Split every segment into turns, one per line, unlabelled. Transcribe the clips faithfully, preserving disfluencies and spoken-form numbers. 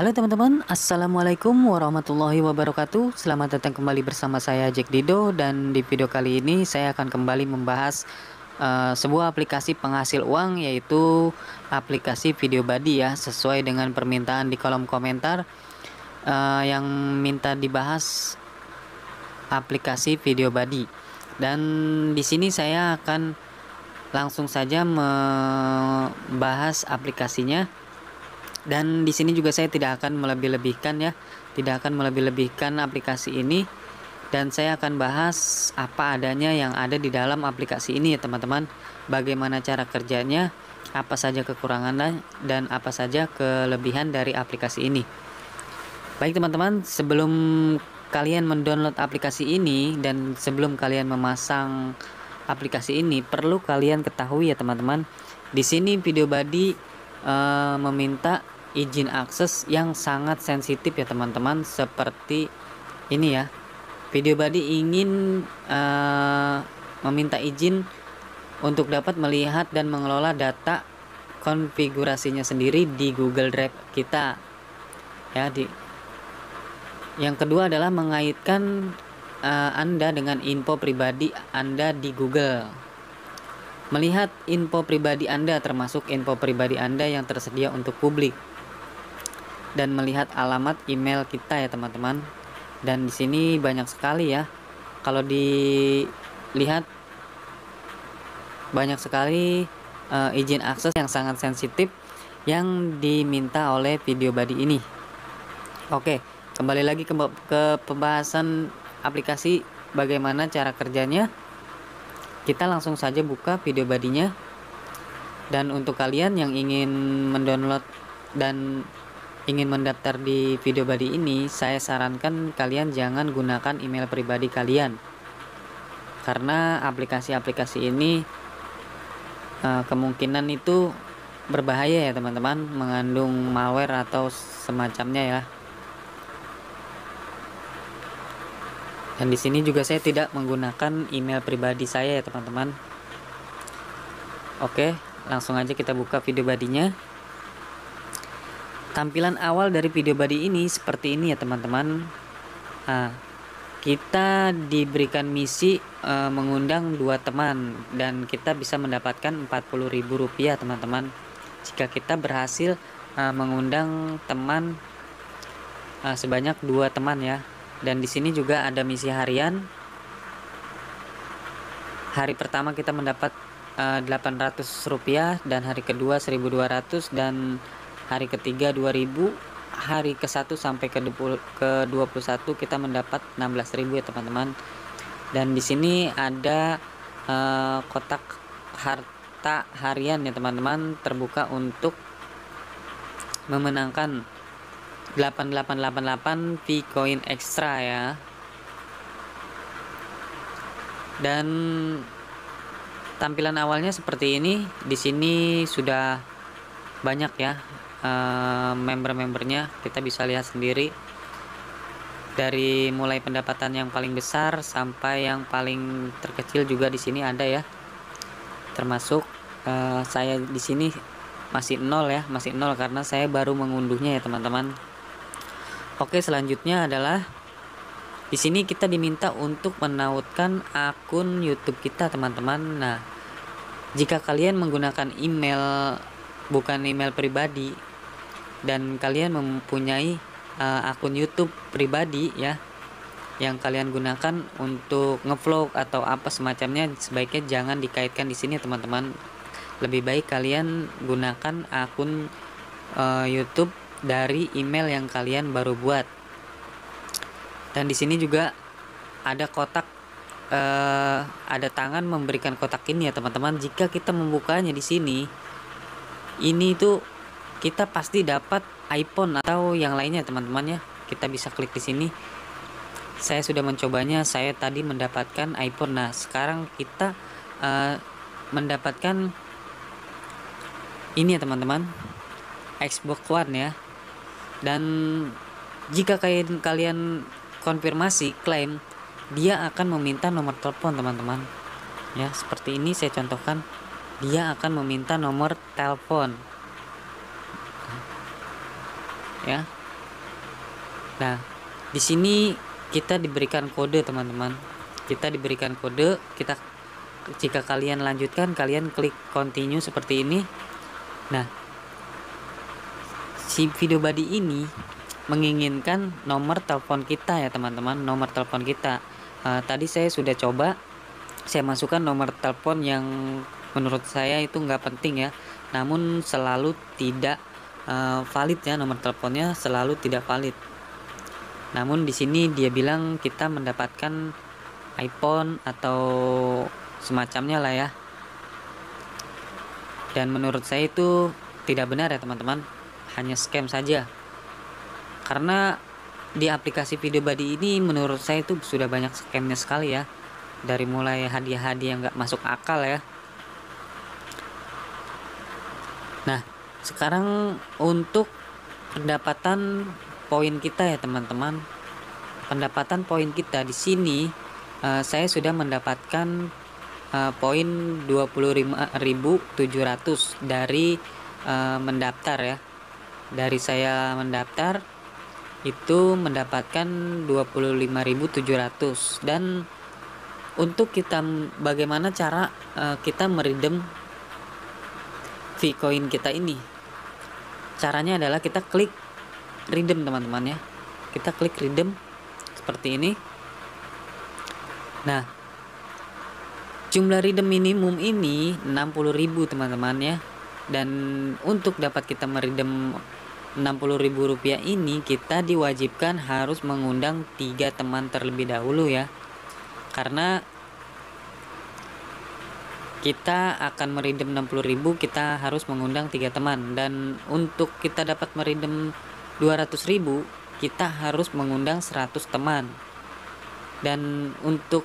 Halo teman-teman, Assalamualaikum warahmatullahi wabarakatuh. Selamat datang kembali bersama saya Jack Dido. Dan di video kali ini saya akan kembali membahas uh, sebuah aplikasi penghasil uang, yaitu aplikasi Video Buddy ya. Sesuai dengan permintaan di kolom komentar uh, yang minta dibahas aplikasi Video Buddy. Dan di sini saya akan langsung saja membahas aplikasinya. Dan di sini juga saya tidak akan melebih-lebihkan ya, tidak akan melebih-lebihkan aplikasi ini, dan saya akan bahas apa adanya yang ada di dalam aplikasi ini ya teman-teman. Bagaimana cara kerjanya, apa saja kekurangannya, dan apa saja kelebihan dari aplikasi ini. Baik teman-teman, sebelum kalian mendownload aplikasi ini dan sebelum kalian memasang aplikasi ini, perlu kalian ketahui ya teman-teman, di sini Video Buddy Uh, meminta izin akses yang sangat sensitif ya teman-teman, seperti ini ya. Video Buddy ingin uh, meminta izin untuk dapat melihat dan mengelola data konfigurasinya sendiri di Google Drive kita ya. Di yang kedua adalah mengaitkan uh, Anda dengan info pribadi Anda di Google. Melihat info pribadi Anda, termasuk info pribadi Anda yang tersedia untuk publik, dan melihat alamat email kita ya teman-teman. Dan di sini banyak sekali ya, kalau dilihat banyak sekali uh, izin akses yang sangat sensitif yang diminta oleh Video Buddy ini. Oke, kembali lagi ke, ke pembahasan aplikasi, bagaimana cara kerjanya. Kita langsung saja buka Video Buddy-nya. Dan untuk kalian yang ingin mendownload dan ingin mendaftar di Video Buddy ini, saya sarankan kalian jangan gunakan email pribadi kalian, karena aplikasi-aplikasi ini uh, kemungkinan itu berbahaya ya teman-teman, mengandung malware atau semacamnya ya. Dan di sini juga saya tidak menggunakan email pribadi saya ya teman-teman. Oke, langsung aja kita buka Video Buddy-nya. Tampilan awal dari Video Buddy ini seperti ini ya teman-teman. Nah, kita diberikan misi e, mengundang dua teman, dan kita bisa mendapatkan empat puluh ribu rupiah teman-teman jika kita berhasil e, mengundang teman e, sebanyak dua teman ya. Dan di sini juga ada misi harian. Hari pertama kita mendapat uh, delapan ratus rupiah, dan hari kedua seribu dua ratus, dan hari ketiga dua ribu. Hari ke satu sampai ke dua puluh satu kita mendapat enam belas ribu ya teman-teman. Dan di sini ada uh, kotak harta harian ya teman-teman, terbuka untuk memenangkan delapan delapan delapan delapan V-Coin ekstra ya. Dan tampilan awalnya seperti ini. Di sini sudah banyak ya uh, member-membernya, kita bisa lihat sendiri dari mulai pendapatan yang paling besar sampai yang paling terkecil juga di sini ada ya. Termasuk uh, saya di sini masih nol ya, masih nol karena saya baru mengunduhnya ya teman-teman. Oke, selanjutnya adalah di sini kita diminta untuk menautkan akun YouTube kita teman-teman. Nah, jika kalian menggunakan email bukan email pribadi dan kalian mempunyai uh, akun YouTube pribadi ya, yang kalian gunakan untuk ngevlog atau apa semacamnya, sebaiknya jangan dikaitkan di sini teman-teman. Lebih baik kalian gunakan akun uh, YouTube dari email yang kalian baru buat. Dan di sini juga ada kotak, eh, ada tangan memberikan kotak ini ya teman-teman. Jika kita membukanya di sini, ini tuh kita pasti dapat iPhone atau yang lainnya teman-teman ya. Kita bisa klik di sini. Saya sudah mencobanya, saya tadi mendapatkan iPhone. Nah, sekarang kita eh, mendapatkan ini ya teman-teman, Xbox One ya. Dan jika kalian kalian konfirmasi klaim, dia akan meminta nomor telepon teman-teman ya. Seperti ini saya contohkan, dia akan meminta nomor telepon ya. Nah, di sini kita diberikan kode teman-teman. Kita diberikan kode, kita jika kalian lanjutkan, kalian klik continue seperti ini. Nah, si video body ini menginginkan nomor telepon kita ya teman-teman, nomor telepon kita. Uh, tadi saya sudah coba, saya masukkan nomor telepon yang menurut saya itu nggak penting ya, namun selalu tidak uh, valid ya, nomor teleponnya selalu tidak valid. Namun di sini dia bilang kita mendapatkan iPhone atau semacamnya lah ya. Dan menurut saya itu tidak benar ya teman-teman, hanya scam saja. Karena di aplikasi video body ini menurut saya itu sudah banyak scamnya sekali ya. Dari mulai hadiah-hadiah yang nggak masuk akal ya. Nah, sekarang untuk pendapatan poin kita ya teman-teman. Pendapatan poin kita di sini uh, saya sudah mendapatkan uh, poin dua puluh lima ribu tujuh ratus dari uh, mendaftar ya. Dari saya mendaftar itu mendapatkan dua puluh lima ribu tujuh ratus. Dan untuk kita bagaimana cara uh, kita meredeem Vcoin kita ini, caranya adalah kita klik redeem teman-teman ya. Kita klik redeem seperti ini. Nah, jumlah redeem minimum ini enam puluh ribu teman-teman ya. Dan untuk dapat kita meredeem enam puluh ribu rupiah ini, kita diwajibkan harus mengundang tiga teman terlebih dahulu ya. Karena kita akan meredeem enam puluh ribu, kita harus mengundang tiga teman. Dan untuk kita dapat meredeem dua ratus ribu, kita harus mengundang seratus teman. Dan untuk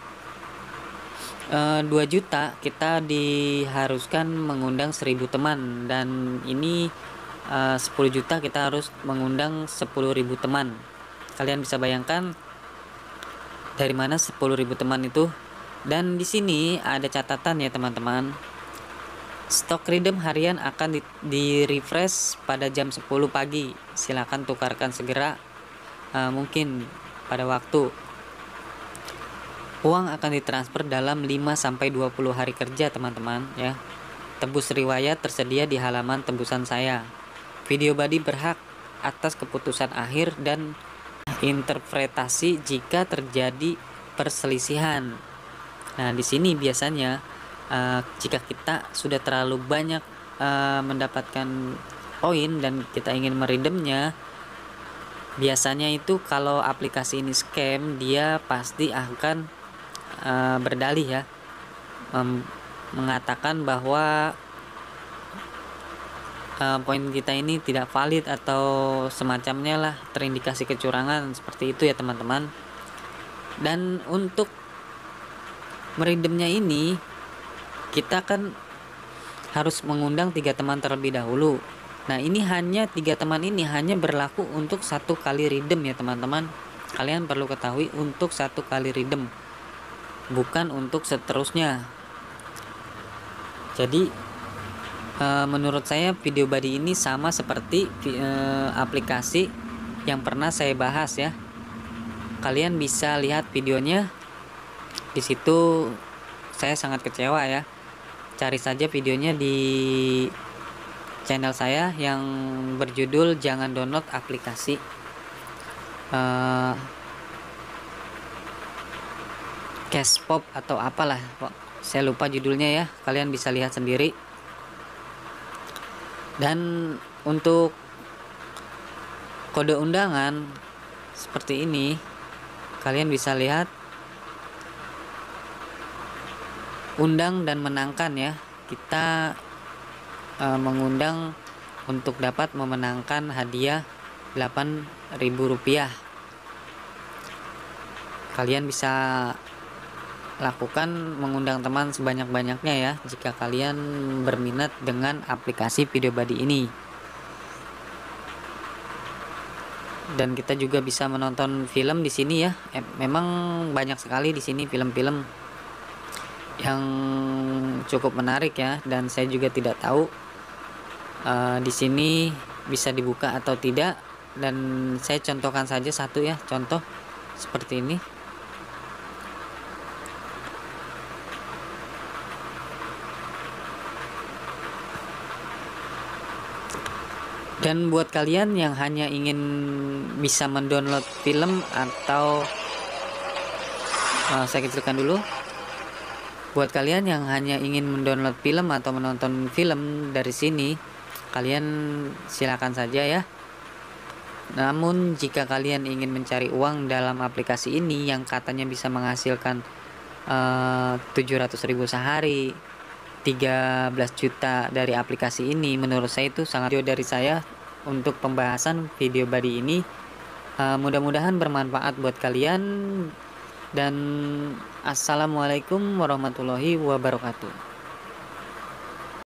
e, dua juta, kita diharuskan mengundang seribu teman. Dan ini e, sepuluh juta, kita harus mengundang sepuluh ribu teman. Kalian bisa bayangkan dari mana sepuluh ribu teman itu. Dan di sini ada catatan ya teman-teman. Stok redeem harian akan di, di refresh pada jam sepuluh pagi. Silakan tukarkan segera, uh, mungkin pada waktu. Uang akan ditransfer dalam lima sampai dua puluh hari kerja teman-teman ya. Tebus riwayat tersedia di halaman tembusan saya. Video body berhak atas keputusan akhir dan interpretasi jika terjadi perselisihan. Nah, di sini biasanya uh, jika kita sudah terlalu banyak uh, mendapatkan poin dan kita ingin meredeemnya, biasanya itu kalau aplikasi ini scam, dia pasti akan uh, berdalih ya, um, mengatakan bahwa uh, poin kita ini tidak valid atau semacamnya lah, terindikasi kecurangan seperti itu ya teman-teman. Dan untuk meredeemnya ini kita kan harus mengundang tiga teman terlebih dahulu. Nah, ini hanya tiga teman ini hanya berlaku untuk satu kali redeem ya teman-teman. Kalian perlu ketahui untuk satu kali redeem, bukan untuk seterusnya. Jadi e, menurut saya video body ini sama seperti e, aplikasi yang pernah saya bahas ya. Kalian bisa lihat videonya. Di situ saya sangat kecewa ya. Cari saja videonya di channel saya yang berjudul jangan download aplikasi uh, Cashpop atau apalah, saya lupa judulnya ya. Kalian bisa lihat sendiri. Dan untuk kode undangan seperti ini, kalian bisa lihat undang dan menangkan ya. Kita e, mengundang untuk dapat memenangkan hadiah delapan ribu rupiah. Kalian bisa lakukan mengundang teman sebanyak-banyaknya ya jika kalian berminat dengan aplikasi video body ini. Dan kita juga bisa menonton film di sini ya. Eh, memang banyak sekali di sini film-film yang cukup menarik ya, dan saya juga tidak tahu uh, di sini bisa dibuka atau tidak. dan saya contohkan saja satu ya, contoh seperti ini. Dan buat kalian yang hanya ingin bisa mendownload film atau uh, saya kecilkan dulu. Buat kalian yang hanya ingin mendownload film atau menonton film dari sini, kalian silakan saja ya. Namun jika kalian ingin mencari uang dalam aplikasi ini yang katanya bisa menghasilkan uh, tujuh ratus ribu sehari, tiga belas juta dari aplikasi ini, menurut saya itu sangat jauh dari saya untuk pembahasan video body ini. Uh, mudah-mudahan bermanfaat buat kalian, dan assalamualaikum warahmatullahi wabarakatuh.